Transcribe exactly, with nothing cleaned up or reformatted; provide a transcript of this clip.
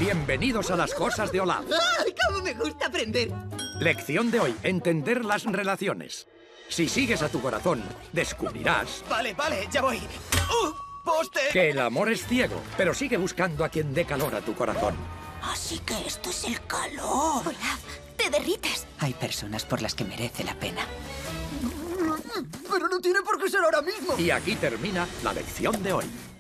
Bienvenidos a las cosas de Olaf. ¡Ay, cómo me gusta aprender! Lección de hoy, entender las relaciones. Si sigues a tu corazón, descubrirás... Vale, vale, ya voy. ¡Uh! ¡Poste! Que el amor es ciego, pero sigue buscando a quien dé calor a tu corazón. Así que esto es el calor. Olaf, te derrites. Hay personas por las que merece la pena. Pero no tiene por qué ser ahora mismo. Y aquí termina la lección de hoy.